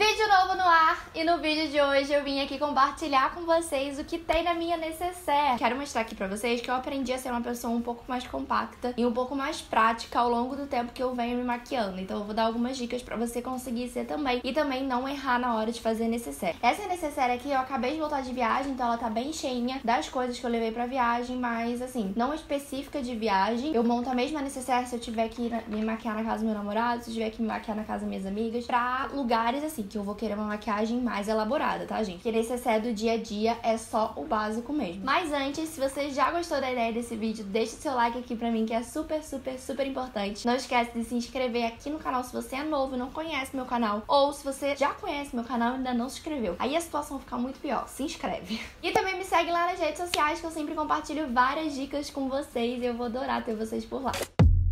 Vídeo novo no ar, e no vídeo de hoje eu vim aqui compartilhar com vocês o que tem na minha necessaire. Quero mostrar aqui pra vocês que eu aprendi a ser uma pessoa um pouco mais compacta e um pouco mais prática ao longo do tempo que eu venho me maquiando. Então eu vou dar algumas dicas pra você conseguir ser também e também não errar na hora de fazer necessaire. Essa necessaire aqui eu acabei de voltar de viagem, então ela tá bem cheinha das coisas que eu levei pra viagem, mas assim, não específica de viagem. Eu monto a mesma necessaire se eu tiver que me maquiar na casa do meu namorado, se eu tiver que me maquiar na casa das minhas amigas, pra lugares assim que eu vou querer uma maquiagem mais elaborada, tá, gente? Porque necessaire do dia a dia é só o básico mesmo. Mas antes, se você já gostou da ideia desse vídeo, deixa o seu like aqui pra mim, que é super, super, super importante. Não esquece de se inscrever aqui no canal se você é novo e não conhece meu canal, ou se você já conhece meu canal e ainda não se inscreveu. Aí a situação fica muito pior. Se inscreve. E também me segue lá nas redes sociais, que eu sempre compartilho várias dicas com vocês e eu vou adorar ter vocês por lá.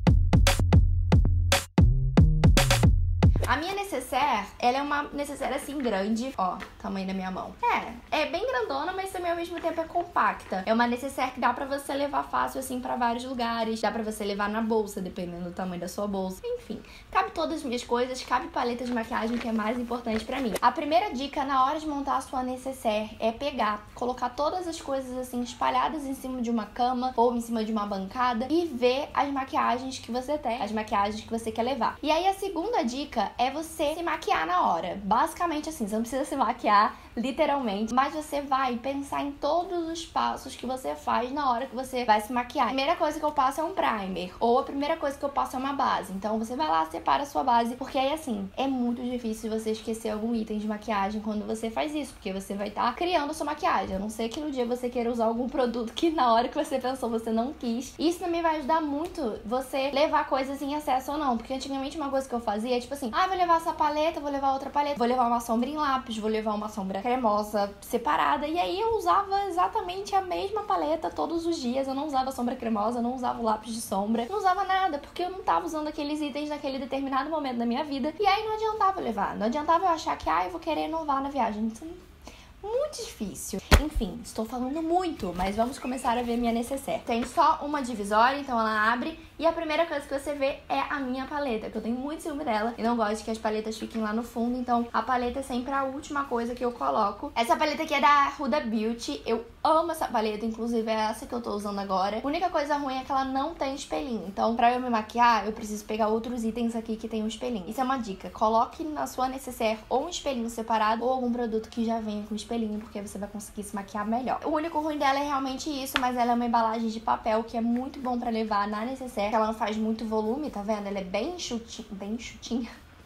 A minha necessaire, ela é uma necessaire assim grande, ó, tamanho da minha mão. É bem grandona, mas também ao mesmo tempo é compacta. É uma necessaire que dá pra você levar fácil assim pra vários lugares, dá pra você levar na bolsa, dependendo do tamanho da sua bolsa. Enfim, cabe todas as minhas coisas, cabe paleta de maquiagem, que é mais importante pra mim. A primeira dica na hora de montar a sua necessaire é pegar, colocar todas as coisas assim espalhadas em cima de uma cama ou em cima de uma bancada e ver as maquiagens que você tem, as maquiagens que você quer levar. E aí a segunda dica é você se maquiar na hora. Basicamente assim, você não precisa se maquiar literalmente, mas você vai pensar em todos os passos que você faz na hora que você vai se maquiar. A primeira coisa que eu passo é um primer, ou a primeira coisa que eu passo é uma base. Então você vai lá, separa a sua base, porque aí assim, é muito difícil você esquecer algum item de maquiagem quando você faz isso, porque você vai estar criando a sua maquiagem. A não ser que no dia você queira usar algum produto que na hora que você pensou você não quis. Isso também vai ajudar muito você levar coisas em excesso ou não, porque antigamente uma coisa que eu fazia é tipo assim, vou levar essa paleta, vou levar outra paleta, vou levar uma sombra em lápis, vou levar uma sombra cremosa separada, e aí eu usava exatamente a mesma paleta todos os dias. Eu não usava sombra cremosa, não usava o lápis de sombra, não usava nada, porque eu não tava usando aqueles itens naquele determinado momento da minha vida, e aí não adiantava levar, não adiantava eu achar que, eu vou querer inovar na viagem. Então, muito difícil. Enfim, estou falando muito, mas vamos começar a ver minha necessaire. Tem só uma divisória, então ela abre, e a primeira coisa que você vê é a minha paleta, que eu tenho muito ciúme dela e não gosto que as paletas fiquem lá no fundo, então a paleta é sempre a última coisa que eu coloco. Essa paleta aqui é da Huda Beauty, eu amo essa paleta, inclusive é essa que eu tô usando agora. A única coisa ruim é que ela não tem espelhinho, então pra eu me maquiar, eu preciso pegar outros itens aqui que tem um espelhinho. Isso é uma dica, coloque na sua necessaire ou um espelhinho separado ou algum produto que já venha com espelhinho, porque você vai conseguir se maquiar melhor. O único ruim dela é realmente isso, mas ela é uma embalagem de papel que é muito bom pra levar na necessaire. Ela não faz muito volume, tá vendo? Ela é bem chutinha.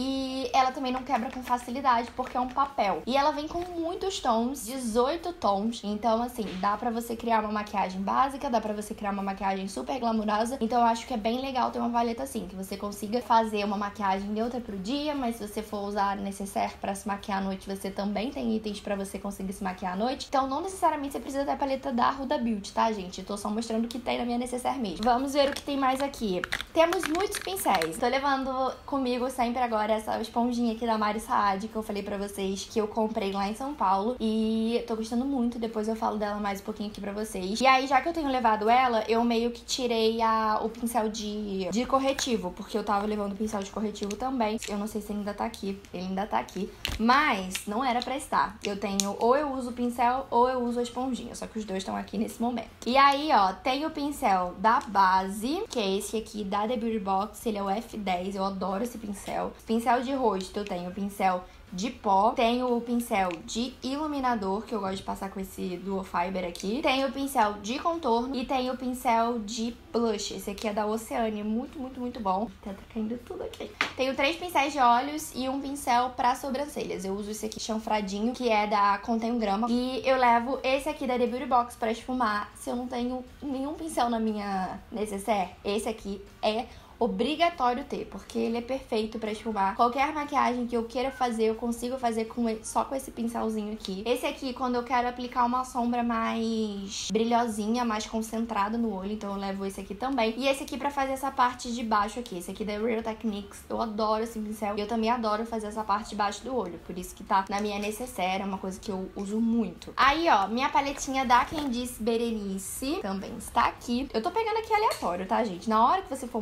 E ela também não quebra com facilidade, porque é um papel. E ela vem com muitos tons, 18 tons. Então, assim, dá pra você criar uma maquiagem básica, dá pra você criar uma maquiagem super glamourosa. Então, eu acho que é bem legal ter uma paleta assim, que você consiga fazer uma maquiagem neutra pro dia, mas se você for usar necessaire pra se maquiar à noite, você também tem itens pra você conseguir se maquiar à noite. Então, não necessariamente você precisa ter a paleta da Huda Beauty, tá, gente? Eu tô só mostrando o que tem na minha necessaire mesmo. Vamos ver o que tem mais aqui. Temos muitos pincéis. Tô levando comigo sempre agora essa esponjinha aqui da Mari Saad, que eu falei pra vocês que eu comprei lá em São Paulo e tô gostando muito. Depois eu falo dela mais um pouquinho aqui pra vocês. E aí, já que eu tenho levado ela, eu meio que tirei o pincel de corretivo, porque eu tava levando o pincel de corretivo também. Eu não sei se ele ainda tá aqui. Ele ainda tá aqui, mas não era pra estar. Eu tenho, ou eu uso o pincel ou eu uso a esponjinha, só que os dois estão aqui nesse momento. E aí, ó, tem o pincel da base, que é esse aqui da The Beauty Box. Ele é o F10, eu adoro esse pincel. Pincel de rosto, eu tenho o pincel de pó, tenho o pincel de iluminador, que eu gosto de passar com esse Duo Fiber aqui, tenho o pincel de contorno e tenho o pincel de blush. Esse aqui é da Oceania, muito, muito, muito bom. Tá caindo tudo aqui. Tenho 3 pincéis de olhos e um pincel pra sobrancelhas. Eu uso esse aqui chanfradinho, que é da Contém um Grama, e eu levo esse aqui da The Beauty Box pra esfumar. Se eu não tenho nenhum pincel na minha necessaire, esse aqui é obrigatório ter, porque ele é perfeito pra esfumar. Qualquer maquiagem que eu queira fazer, eu consigo fazer só com esse pincelzinho aqui. Esse aqui, quando eu quero aplicar uma sombra mais brilhosinha, mais concentrada no olho, então eu levo esse aqui também. E esse aqui pra fazer essa parte de baixo aqui, esse aqui da Real Techniques. Eu adoro esse pincel e eu também adoro fazer essa parte de baixo do olho, por isso que tá na minha necessaire, é uma coisa que eu uso muito. Aí, ó, minha paletinha da Quem Disse Berenice também está aqui. Eu tô pegando aqui aleatório, tá, gente? Na hora que você for montar sua necessaire,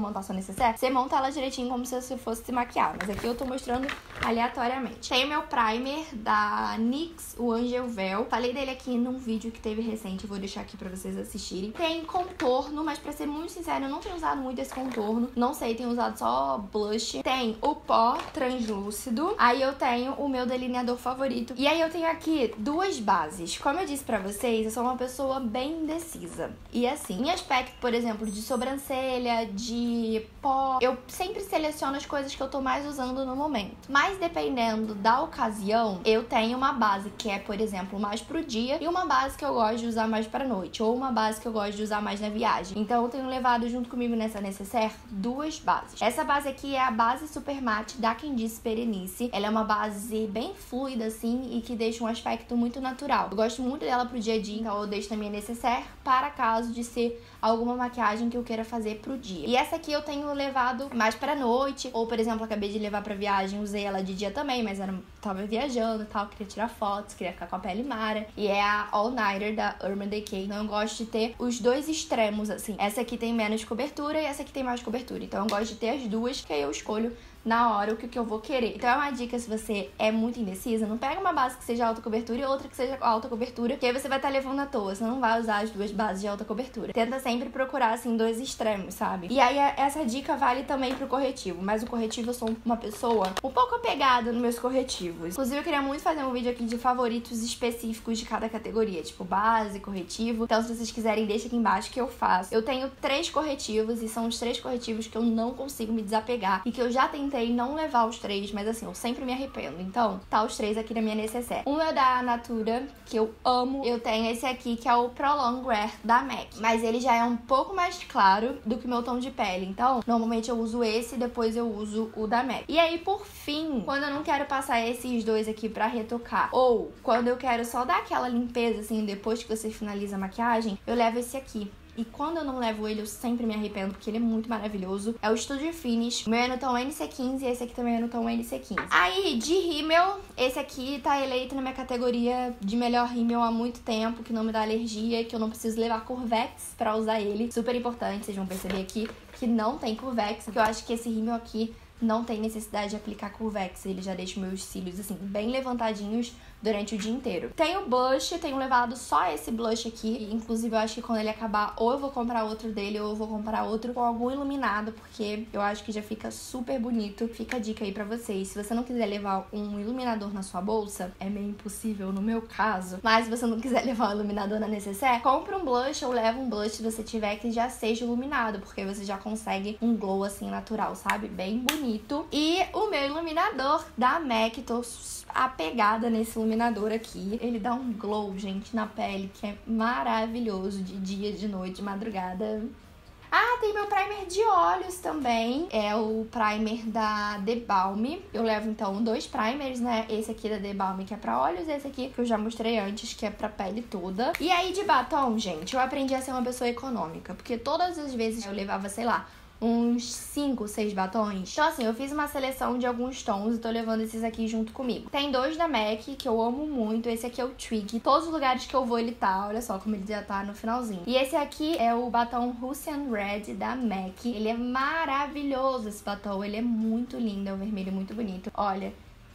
necessaire, você monta ela direitinho como se você fosse se maquiar. Mas aqui eu tô mostrando aleatoriamente. Tem o meu primer da NYX, o Angel Veil. Falei dele aqui num vídeo que teve recente, eu vou deixar aqui pra vocês assistirem. Tem contorno, mas pra ser muito sincera, eu não tenho usado muito esse contorno. Não sei, tenho usado só blush. Tem o pó translúcido. Aí eu tenho o meu delineador favorito. E aí eu tenho aqui duas bases. Como eu disse pra vocês, eu sou uma pessoa bem indecisa. E assim, em aspecto, por exemplo, de sobrancelha, de pó, eu sempre seleciono as coisas que eu tô mais usando no momento. Mas dependendo da ocasião, eu tenho uma base que é, por exemplo, mais pro dia e uma base que eu gosto de usar mais pra noite, ou uma base que eu gosto de usar mais na viagem. Então eu tenho levado junto comigo nessa necessaire duas bases. Essa base aqui é a base Super Matte da Candice Berenice. Ela é uma base bem fluida assim e que deixa um aspecto muito natural. Eu gosto muito dela pro dia a dia, então eu deixo na minha necessaire para caso de ser alguma maquiagem que eu queira fazer pro dia. E essa aqui eu tenho levado mais pra noite, ou por exemplo, acabei de levar pra viagem, usei ela de dia também, mas tava viajando e tal, queria tirar fotos, queria ficar com a pele mara. E é a All Nighter da Urban Decay. Então eu gosto de ter os dois extremos, assim. Essa aqui tem menos cobertura e essa aqui tem mais cobertura. Então eu gosto de ter as duas, que aí eu escolho na hora o que eu vou querer. Então é uma dica, se você é muito indecisa, não pega uma base que seja alta cobertura e outra que seja alta cobertura, que aí você vai estar levando à toa, você não vai usar as duas bases de alta cobertura. Tenta sempre procurar, assim, dois extremos, sabe? E aí essa dica vale também pro corretivo, mas o corretivo eu sou uma pessoa um pouco apegada nos meus corretivos. Inclusive eu queria muito fazer um vídeo aqui de favoritos específicos de cada categoria, tipo base, corretivo. Então se vocês quiserem, deixa aqui embaixo que eu faço. Eu tenho 3 corretivos e são os 3 corretivos que eu não consigo me desapegar e que eu já tentei não levar os 3, mas assim, eu sempre me arrependo. Então, tá os 3 aqui na minha necessaire. Um é da Natura, que eu amo. Eu tenho esse aqui, que é o Prolong Wear da MAC. Mas ele já é um pouco mais claro do que o meu tom de pele. Então, normalmente eu uso esse e depois eu uso o da MAC. E aí, por fim, quando eu não quero passar esses dois aqui pra retocar, ou quando eu quero só dar aquela limpeza, assim, depois que você finaliza a maquiagem, eu levo esse aqui. E quando eu não levo ele, eu sempre me arrependo, porque ele é muito maravilhoso. É o Studio Finish. O meu é no tom NC15 e esse aqui também é no tom NC15. Aí, de rímel, esse aqui tá eleito na minha categoria de melhor rímel há muito tempo, que não me dá alergia, que eu não preciso levar Curvex pra usar ele. Super importante, vocês vão perceber aqui que não tem Curvex, porque eu acho que esse rímel aqui não tem necessidade de aplicar Curvex. Ele já deixa meus cílios, assim, bem levantadinhos durante o dia inteiro. Tem o blush, tenho levado só esse blush aqui. Inclusive, eu acho que quando ele acabar, ou eu vou comprar outro dele, ou eu vou comprar outro com algum iluminado, porque eu acho que já fica super bonito. Fica a dica aí pra vocês. Se você não quiser levar um iluminador na sua bolsa, é meio impossível no meu caso, mas se você não quiser levar um iluminador na necessaire, compra um blush ou leva um blush se você tiver que já seja iluminado, porque você já consegue um glow assim natural, sabe? Bem bonito. E o meu iluminador da MAC, tô apegada nesse iluminador aqui. Ele dá um glow, gente, na pele que é maravilhoso, de dia, de noite, de madrugada. Ah, tem meu primer de olhos também. É o primer da The Balm. Eu levo, então, 2 primers, né? Esse aqui da The Balm, que é pra olhos. Esse aqui, que eu já mostrei antes, que é pra pele toda. E aí, de batom, gente, eu aprendi a ser uma pessoa econômica. Porque todas as vezes eu levava, sei lá, uns 5, 6 batons. Então assim, eu fiz uma seleção de alguns tons e tô levando esses aqui junto comigo. Tem 2 da MAC, que eu amo muito. Esse aqui é o Twig. Todos os lugares que eu vou ele tá. Olha só como ele já tá no finalzinho. E esse aqui é o batom Russian Red da MAC. Ele é maravilhoso, esse batom. Ele é muito lindo, é um vermelho muito bonito. Olha,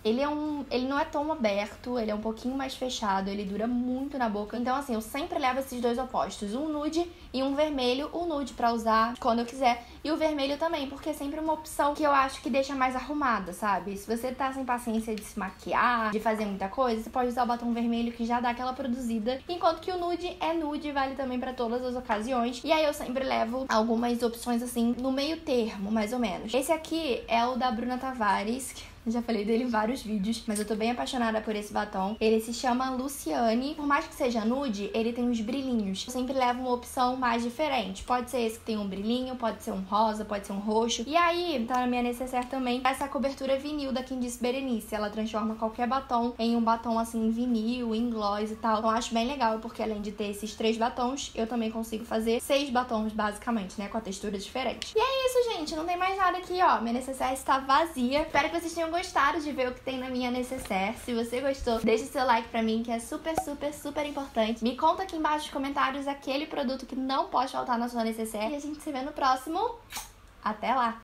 ele não é tão aberto, ele é um pouquinho mais fechado, ele dura muito na boca. Então, assim, eu sempre levo esses 2 opostos, um nude e um vermelho. O nude pra usar quando eu quiser e o vermelho também, porque é sempre uma opção que eu acho que deixa mais arrumada, sabe? Se você tá sem paciência de se maquiar, de fazer muita coisa, você pode usar o batom vermelho, que já dá aquela produzida, enquanto que o nude é nude, vale também pra todas as ocasiões. E aí eu sempre levo algumas opções, assim, no meio termo, mais ou menos. Esse aqui é o da Bruna Tavares, eu já falei dele em vários vídeos, mas eu tô bem apaixonada por esse batom. Ele se chama Luciane. Por mais que seja nude, ele tem uns brilhinhos. Eu sempre levo uma opção mais diferente. Pode ser esse que tem um brilhinho, pode ser um rosa, pode ser um roxo. E aí, tá na minha necessaire também, essa cobertura vinil da Candice Berenice. Ela transforma qualquer batom em um batom, assim, vinil, em gloss e tal. Então eu acho bem legal, porque além de ter esses 3 batons, eu também consigo fazer 6 batons, basicamente, né? Com a textura diferente. E é isso, gente. Não tem mais nada aqui, ó. Minha necessaire está vazia. Espero que vocês tenham gostado de ver o que tem na minha necessaire. Se você gostou, deixa seu like pra mim, que é super, super, super importante. Me conta aqui embaixo nos comentários aquele produto que não pode faltar na sua necessaire. E a gente se vê no próximo. Até lá!